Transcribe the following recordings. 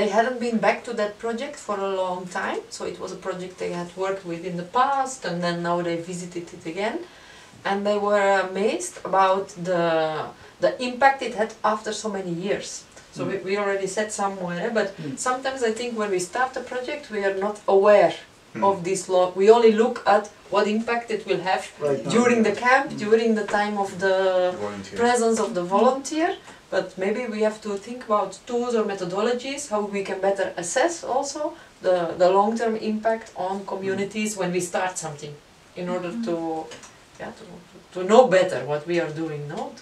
hadn't been back to that project for a long time, so it was a project they had worked with in the past, and then now they visited it again, and they were amazed about the impact it had after so many years. So we already said somewhere, but sometimes I think when we start a project we are not aware of this law. We only look at what impact it will have during the camp, during the time of the presence of the volunteer. But maybe we have to think about tools or methodologies, how we can better assess also the long-term impact on communities when we start something, in order to know better what we are doing, no?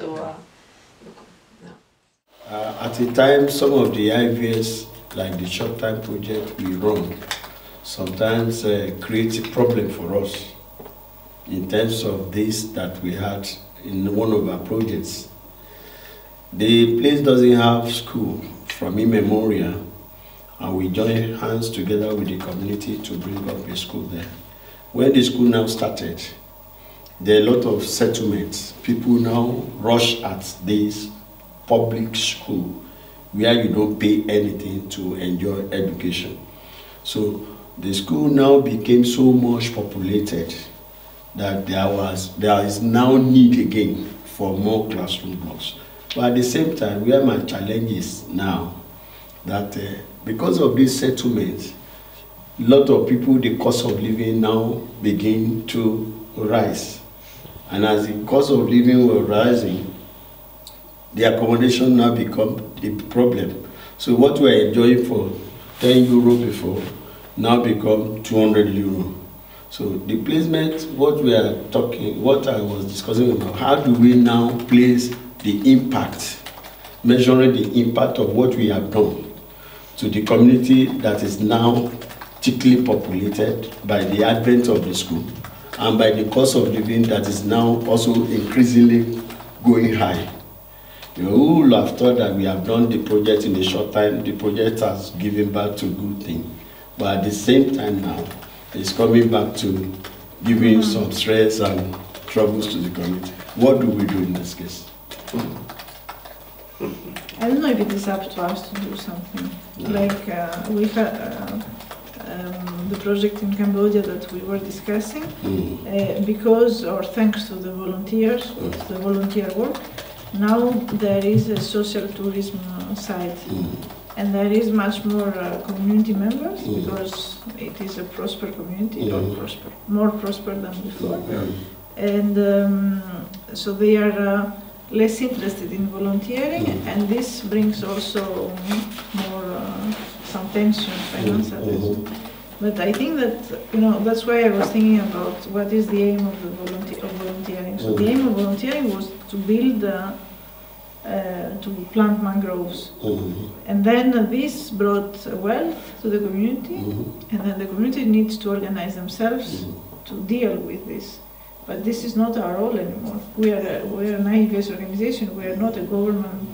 At the time, some of the IVS, like the short-time project we run, sometimes creates a problem for us in terms of this that we had in one of our projects. The place doesn't have school from immemorial, and we join hands together with the community to bring up a school there. When the school now started, there are a lot of settlements. People now rush at this public school where you don't pay anything to enjoy education. So the school now became so much populated that there is now need again for more classroom blocks. But at the same time, where my challenge is now, that because of these settlements, a lot of people, the cost of living now begin to rise. And as the cost of living was rising, the accommodation now become the problem. So what we are enjoying for 10 euro before now become 200 euro. So the placement, what I was discussing about, how do we now place the impact, measuring the impact of what we have done to the community that is now thickly populated by the advent of the school and by the cost of living that is now also increasingly going high. Who will have thought that we have done the project in a short time, the project has given back to good thing. But at the same time now, it's coming back to giving some stress and troubles to the community. What do we do in this case? I don't know if it is up to us to do something. Like we had the project in Cambodia that we were discussing, because or thanks to the volunteers, the volunteer work, now there is a social tourism side, and there is much more community members because it is a prosperous community, more prosperous than before, and so they are less interested in volunteering, and this brings also more some tension, financial tension. But I think that, that's why I was thinking about what is the aim of the volunteering. So the aim of volunteering was to build, to plant mangroves. And then this brought wealth to the community, and then the community needs to organize themselves to deal with this. But this is not our role anymore. We are an IVS organization. We are not a government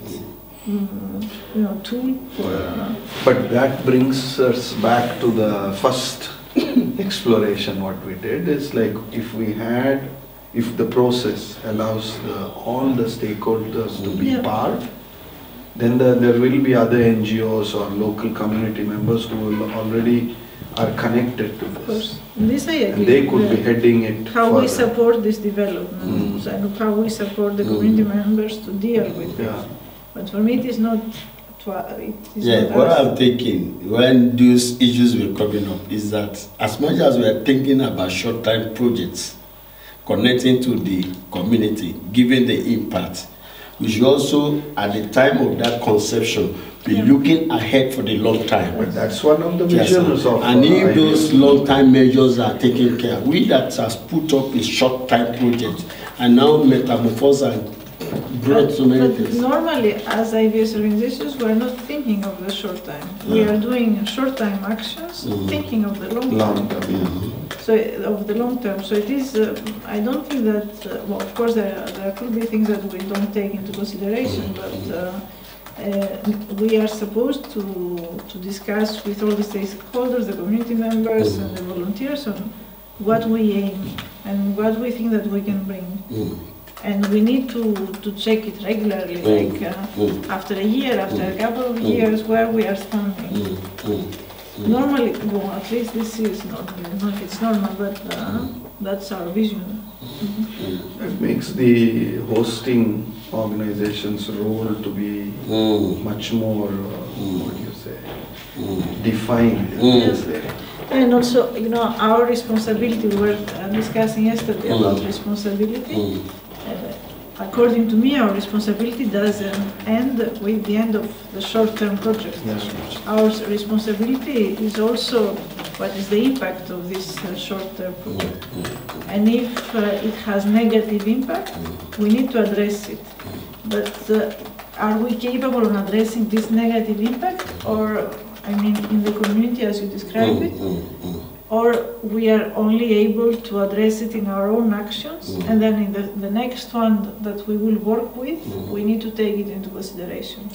tool for... But that brings us back to the first exploration. What we did is, like, if the process allows all the stakeholders to be part, then there will be other NGOs or local community members who will already are connected to this. Of course. This I agree. And they could be heading it how further. We support this development, and how we support the community members to deal with it. But for me, it is not. What I'm thinking when these issues were coming up is that as much as we are thinking about short-term projects connecting to the community, giving the impact, we should also, at the time of that conception, be looking ahead for the long time. But that's one of the visions of. And if those long-time measures are taken care of, we that has put up a short-time project and now metamorphose and brought so many things. Normally, as IVS organizations, we are not thinking of the short time. We are doing short-time actions, thinking of the long term. So of the long term. So it is. I don't think that. Well, of course, there could be things that we don't take into consideration, but. We are supposed to discuss with all the stakeholders, the community members and the volunteers on what we aim and what we think that we can bring. and we need to check it regularly, like after a year, after a couple of years, where we are standing. Normally, well, at least this is not it's normal, but that's our vision. It makes the hosting organization's role to be much more, what do you say, defined. Yes. And also, our responsibility, we were discussing yesterday about responsibility. According to me, our responsibility doesn't end with the end of the short-term project. Yes. Our responsibility is also what is the impact of this short-term project. And if it has negative impact, we need to address it. But are we capable of addressing this negative impact, or, I mean, in the community as you describe it? Or we are only able to address it in our own actions, and then in the next one that we will work with, we need to take it into consideration.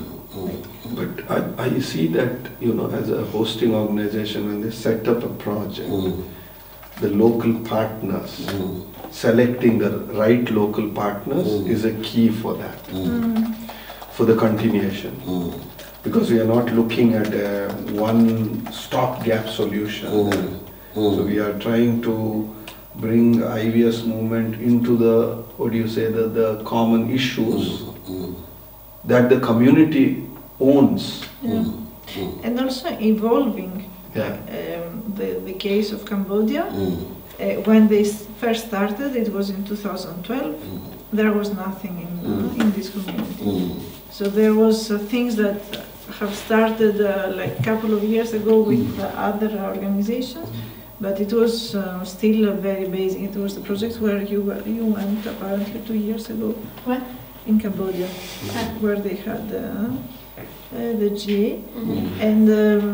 But I see that, as a hosting organization, when they set up a project, the local partners, selecting the right local partners is a key for that, for the continuation. Because we are not looking at a one stopgap solution. So we are trying to bring IVS movement into the, what do you say, the common issues that the community owns. And also evolving. The case of Cambodia, when they first started, it was in 2012, there was nothing in this community. So there was things that have started like a couple of years ago with other organizations, but it was still very basic. It was the project where you went apparently 2 years ago. What? In Cambodia, where they had the GA. And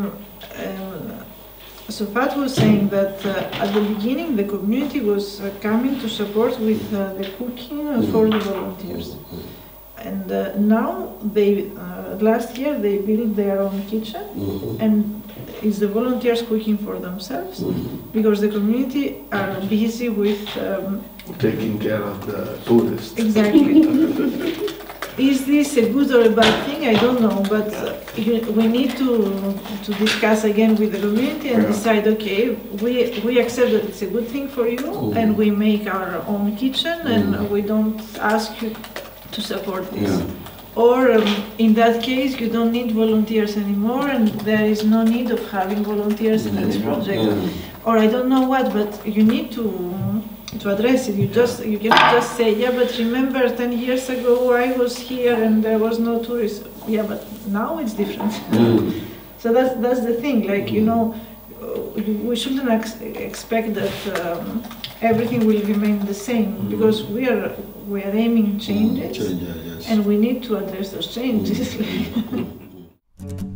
so Pat was saying that at the beginning the community was coming to support with the cooking for the volunteers. And now they, last year they built their own kitchen, and it's the volunteers cooking for themselves, because the community are busy with taking care of the tourists. Exactly. Is this a good or a bad thing? I don't know, but we need to discuss again with the community and decide, okay, we accept that it's a good thing for you, and we make our own kitchen, and we don't ask you to support this. Or in that case, you don't need volunteers anymore, and there is no need of having volunteers in this project. Or I don't know what, but you need to address it. You cannot just say, yeah, but remember 10 years ago I was here and there was no tourists. Yeah, but now it's different. So that's the thing. Like, we shouldn't expect that everything will remain the same, because we are aiming changes, and we need to address those changes.